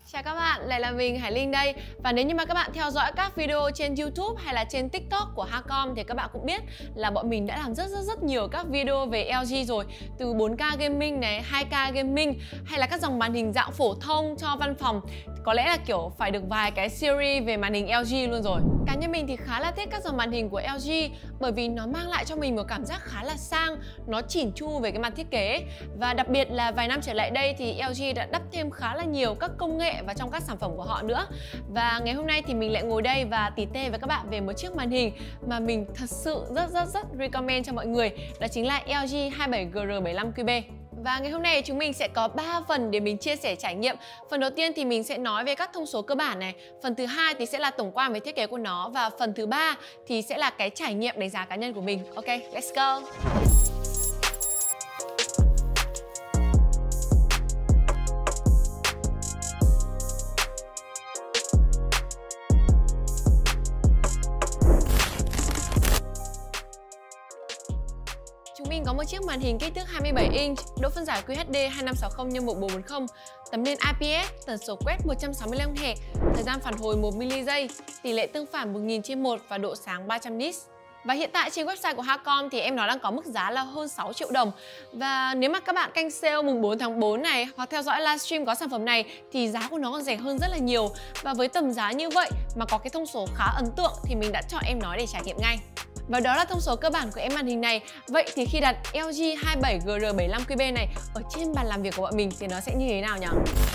Chào các bạn, lại là mình Hải Linh đây. Và nếu như mà các bạn theo dõi các video trên YouTube hay là trên TikTok của Hacom thì các bạn cũng biết là bọn mình đã làm rất nhiều các video về LG rồi. Từ 4K gaming này, 2K gaming hay là các dòng màn hình dạng phổ thông cho văn phòng. Có lẽ là kiểu phải được vài cái series về màn hình LG luôn rồi. Cá nhân mình thì khá là thích các dòng màn hình của LG bởi vì nó mang lại cho mình một cảm giác khá là sang, nó chỉn chu về cái mặt thiết kế. Và đặc biệt là vài năm trở lại đây thì LG đã đắp thêm khá là nhiều các công nghệ vào trong các sản phẩm của họ nữa. Và ngày hôm nay thì mình lại ngồi đây và tỉ tê với các bạn về một chiếc màn hình mà mình thật sự rất recommend cho mọi người. Đó chính là LG 27GR75QB. Và ngày hôm nay chúng mình sẽ có 3 phần để mình chia sẻ trải nghiệm. Phần đầu tiên thì mình sẽ nói về các thông số cơ bản này. Phần thứ hai thì sẽ là tổng quan về thiết kế của nó. Và phần thứ ba thì sẽ là cái trải nghiệm đánh giá cá nhân của mình. Ok, let's go! Chúng mình có một chiếc màn hình kích thước 27 inch, độ phân giải QHD 2560 x 1440, tấm nền IPS, tần số quét 165 Hz, thời gian phản hồi 1 ms, tỷ lệ tương phản 1000/1 và độ sáng 300 nits. Và hiện tại trên website của Hacom thì em nó đang có mức giá là hơn 6 triệu đồng. Và nếu mà các bạn canh sale mùng 4 tháng 4 này hoặc theo dõi livestream có sản phẩm này thì giá của nó còn rẻ hơn rất là nhiều. Và với tầm giá như vậy mà có cái thông số khá ấn tượng thì mình đã chọn em nó để trải nghiệm ngay. Và đó là thông số cơ bản của em màn hình này. Vậy thì khi đặt LG 27GR75QB này ở trên bàn làm việc của bọn mình thì nó sẽ như thế nào nhỉ?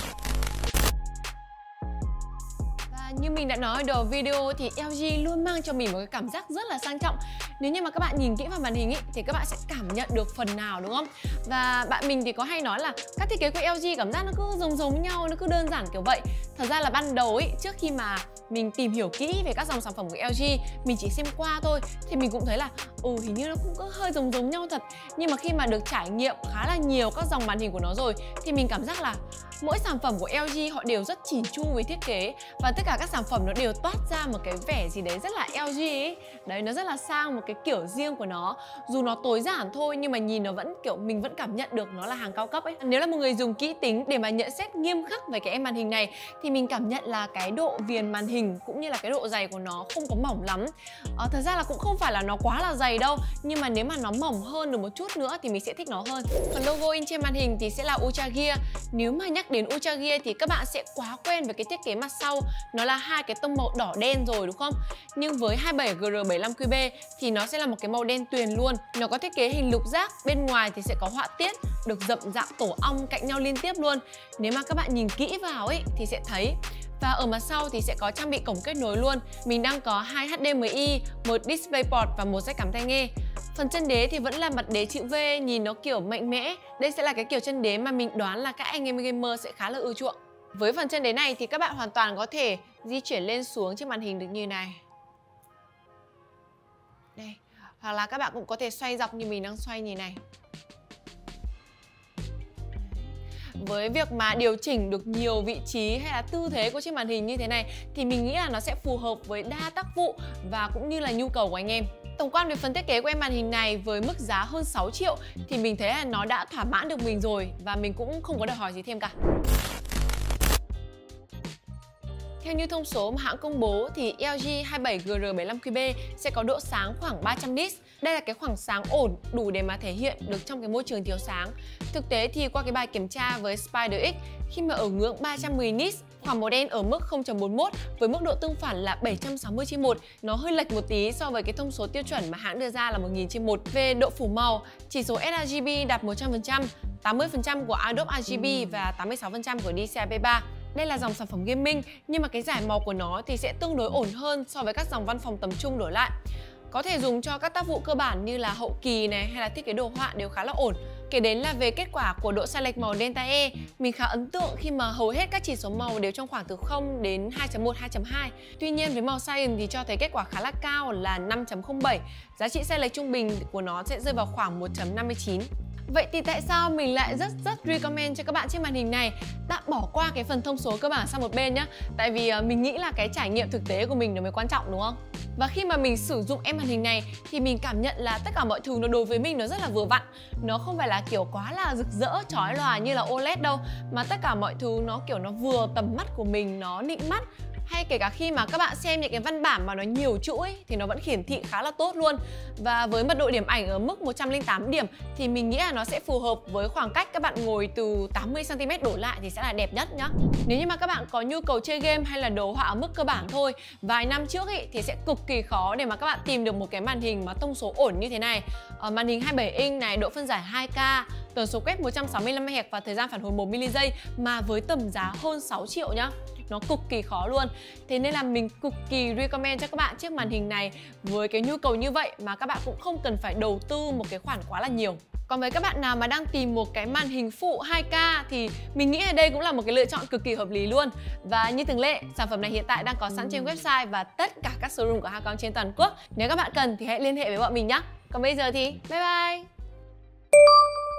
Và như mình đã nói ở đầu video thì LG luôn mang cho mình một cái cảm giác rất là sang trọng. Nếu như mà các bạn nhìn kỹ vào màn hình ý, thì các bạn sẽ cảm nhận được phần nào, đúng không? Và bạn mình thì có hay nói là các thiết kế của LG cảm giác nó cứ giống nhau, nó cứ đơn giản kiểu vậy. Thật ra là ban đầu ý, trước khi mà mình tìm hiểu kỹ về các dòng sản phẩm của LG, mình chỉ xem qua thôi thì mình cũng thấy là hình như nó cũng có hơi giống nhau thật. Nhưng mà khi mà được trải nghiệm khá là nhiều các dòng màn hình của nó rồi thì mình cảm giác là mỗi sản phẩm của LG họ đều rất chỉn chu với thiết kế. Và tất cả các sản phẩm nó đều toát ra một cái vẻ gì đấy rất là LG ấy. Đấy, nó rất là sang một cái kiểu riêng của nó. Dù nó tối giản thôi nhưng mà nhìn nó vẫn kiểu mình vẫn cảm nhận được nó là hàng cao cấp ấy. Nếu là một người dùng kỹ tính để mà nhận xét nghiêm khắc về cái em màn hình này thì mình cảm nhận là cái độ viền màn hình cũng như là cái độ dày của nó không có mỏng lắm. Thật ra là cũng không phải là nó quá là dày đâu, nhưng mà nếu mà nó mỏng hơn được một chút nữa thì mình sẽ thích nó hơn. Phần logo in trên màn hình thì sẽ là Ultra Gear. Nếu mà nhắc đến Ultra Gear thì các bạn sẽ quá quen với cái thiết kế mặt sau, nó là hai cái tông màu đỏ đen rồi đúng không? Nhưng với 27GR75QB thì nó sẽ là một cái màu đen tuyền luôn. Nó có thiết kế hình lục giác, bên ngoài thì sẽ có họa tiết được dậm dạng tổ ong cạnh nhau liên tiếp luôn. Nếu mà các bạn nhìn kỹ vào ấy thì sẽ thấy. Và ở mặt sau thì sẽ có trang bị cổng kết nối luôn. Mình đang có 2 HDMI, một DisplayPort và một jack cắm tai nghe. Phần chân đế thì vẫn là mặt đế chữ V, nhìn nó kiểu mạnh mẽ. Đây sẽ là cái kiểu chân đế mà mình đoán là các anh em gamer sẽ khá là ưa chuộng. Với phần chân đế này thì các bạn hoàn toàn có thể di chuyển lên xuống trên màn hình được như này. Đây, hoặc là các bạn cũng có thể xoay dọc như mình đang xoay như này. Với việc mà điều chỉnh được nhiều vị trí hay là tư thế của chiếc màn hình như thế này thì mình nghĩ là nó sẽ phù hợp với đa tác vụ và cũng như là nhu cầu của anh em. Tổng quan về phần thiết kế của em màn hình này với mức giá hơn 6 triệu thì mình thấy là nó đã thỏa mãn được mình rồi và mình cũng không có đòi hỏi gì thêm cả. Theo như thông số mà hãng công bố thì LG 27GR75QB sẽ có độ sáng khoảng 300 nits. Đây là cái khoảng sáng ổn đủ để mà thể hiện được trong cái môi trường thiếu sáng. Thực tế thì qua cái bài kiểm tra với SpiderX, khi mà ở ngưỡng 310 nits, khoảng màu đen ở mức 0.41 với mức độ tương phản là 760/1, nó hơi lệch một tí so với cái thông số tiêu chuẩn mà hãng đưa ra là 1000/1. Về độ phủ màu, chỉ số sRGB đạt 100%, 80% của Adobe RGB và 86% của DCI-P3. Đây là dòng sản phẩm gaming nhưng mà cái giải màu của nó thì sẽ tương đối ổn hơn so với các dòng văn phòng tầm trung đổi lại. Có thể dùng cho các tác vụ cơ bản như là hậu kỳ này hay là thiết kế đồ họa đều khá là ổn. Kể đến là về kết quả của độ sai lệch màu Delta E, mình khá ấn tượng khi mà hầu hết các chỉ số màu đều trong khoảng từ 0 đến 2.1, 2.2. Tuy nhiên với màu Cyan thì cho thấy kết quả khá là cao là 5.07. Giá trị sai lệch trung bình của nó sẽ rơi vào khoảng 1.59. Vậy thì tại sao mình lại rất recommend cho các bạn chiếc màn hình này? Tạm bỏ qua cái phần thông số cơ bản sang một bên nhá. Tại vì mình nghĩ là cái trải nghiệm thực tế của mình nó mới quan trọng đúng không? Và khi mà mình sử dụng em màn hình này thì mình cảm nhận là tất cả mọi thứ nó đối với mình nó rất là vừa vặn. Nó không phải là kiểu quá là rực rỡ, chói lòa như là OLED đâu, mà tất cả mọi thứ nó kiểu nó vừa tầm mắt của mình, nó nịnh mắt. Hay kể cả khi mà các bạn xem những cái văn bản mà nó nhiều chữ ấy, thì nó vẫn hiển thị khá là tốt luôn. Và với mật độ điểm ảnh ở mức 108 điểm thì mình nghĩ là nó sẽ phù hợp với khoảng cách các bạn ngồi từ 80 cm đổ lại thì sẽ là đẹp nhất nhá. Nếu như mà các bạn có nhu cầu chơi game hay là đồ họa ở mức cơ bản thôi, vài năm trước ý, thì sẽ cực kỳ khó để mà các bạn tìm được một cái màn hình mà thông số ổn như thế này. Màn hình 27 inch này, độ phân giải 2K, tần số quét 165 Hz và thời gian phản hồi 1 ms mà với tầm giá hơn 6 triệu nhá. Nó cực kỳ khó luôn. Thế nên là mình cực kỳ recommend cho các bạn chiếc màn hình này với cái nhu cầu như vậy mà các bạn cũng không cần phải đầu tư một cái khoản quá là nhiều. Còn với các bạn nào mà đang tìm một cái màn hình phụ 2K thì mình nghĩ là đây cũng là một cái lựa chọn cực kỳ hợp lý luôn. Và như thường lệ, sản phẩm này hiện tại đang có sẵn trên website và tất cả các showroom của Hacom trên toàn quốc. Nếu các bạn cần thì hãy liên hệ với bọn mình nhé. Còn bây giờ thì bye bye!